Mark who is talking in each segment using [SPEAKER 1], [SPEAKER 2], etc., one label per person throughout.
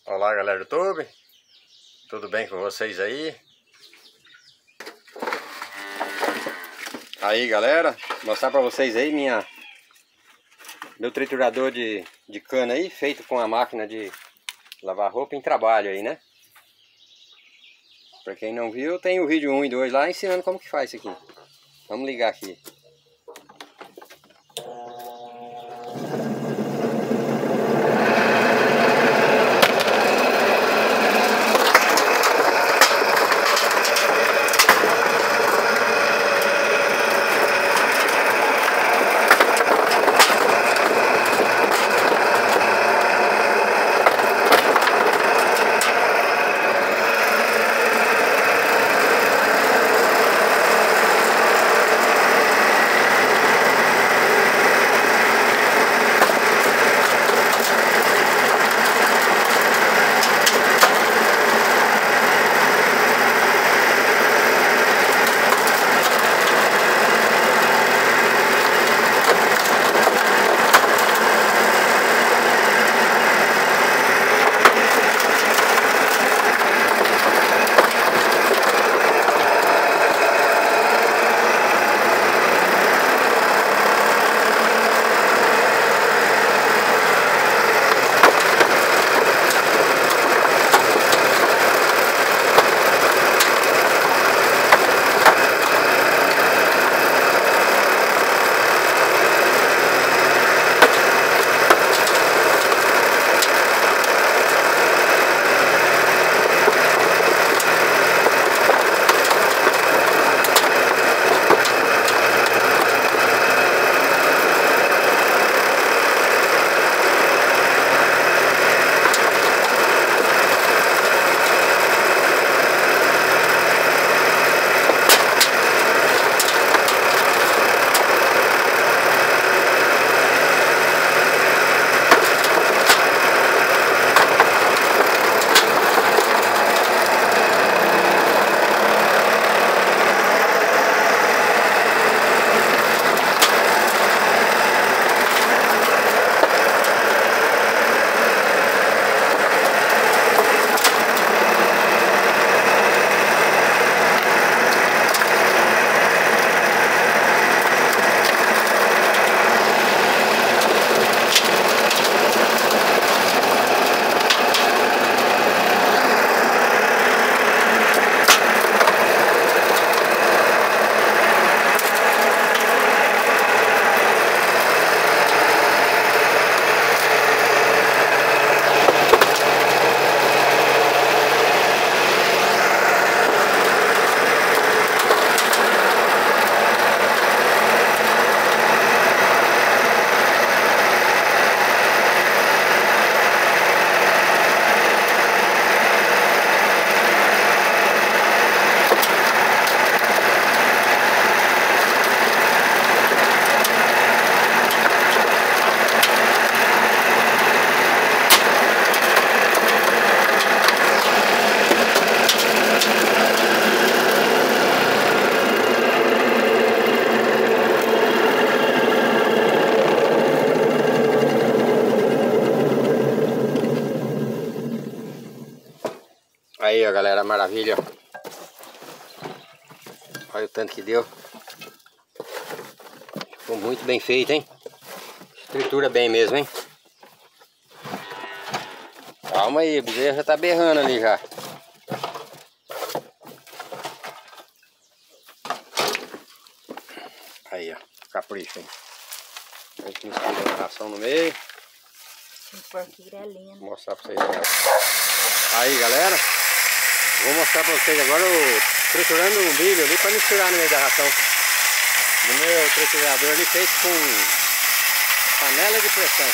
[SPEAKER 1] Olá, galera do YouTube, tudo bem com vocês aí? Aí, galera, mostrar pra vocês aí meu triturador de cana aí, feito com a máquina de lavar roupa em trabalho aí, né? Pra quem não viu, tem o vídeo 1 e 2 lá ensinando como que faz isso aqui. Vamos ligar aqui. Aí, ó, galera, maravilha. Olha o tanto que deu. Ficou muito bem feito, hein? Tritura bem mesmo, hein? Calma aí, o bezerro já tá berrando ali já. Aí, ó, capricho, hein? A gente mistura a ração no meio. Vou mostrar pra vocês agora. Aí, galera, vou mostrar pra vocês agora o triturando o milho ali pra misturar no meio da ração. No meu triturador ali feito com panela de pressão.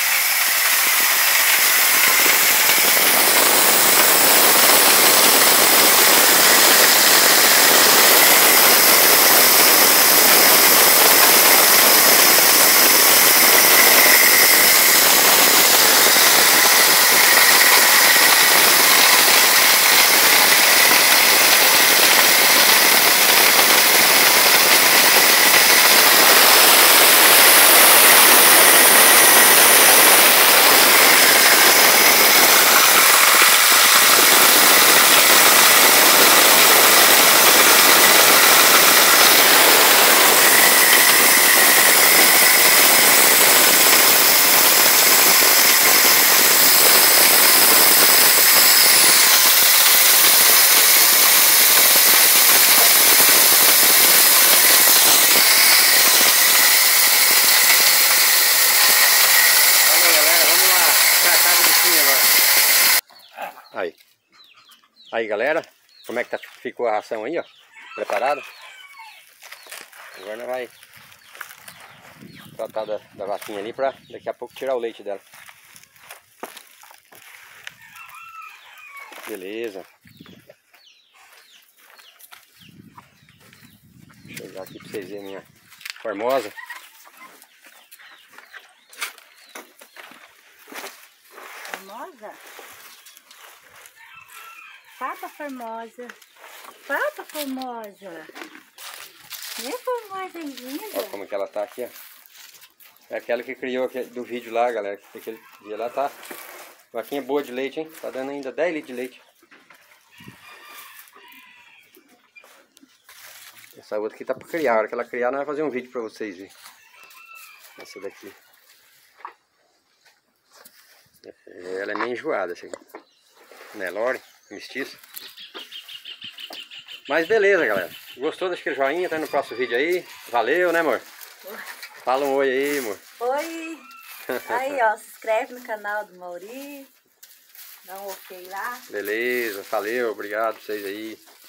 [SPEAKER 1] Aí. Aí, galera. Como é que ficou a ração aí, ó? Preparada? Agora nós vai tratar da vaquinha ali pra daqui a pouco tirar o leite dela. Beleza. Vou chegar aqui pra vocês verem a minha Formosa.
[SPEAKER 2] Formosa? Papa Formosa. Papa Formosa. Minha Formosa é linda.
[SPEAKER 1] Olha como que ela tá aqui, ó. É aquela que criou do vídeo lá, galera. Que aquele dia lá tá. Vaquinha boa de leite, hein? Tá dando ainda 10 litros de leite. Essa outra aqui tá pra criar. A hora que ela criar, nós vamos fazer um vídeo pra vocês verem. Essa daqui. Ela é meio enjoada, essa aqui. Nelore, mestiça. Mas beleza, galera. Gostou? Deixa aquele joinha, tá no próximo vídeo aí. Valeu, né, amor? Fala um oi aí, amor.
[SPEAKER 2] Oi! Aí, ó, se inscreve no canal do Mauri. Dá um ok lá.
[SPEAKER 1] Beleza, valeu, obrigado pra vocês aí.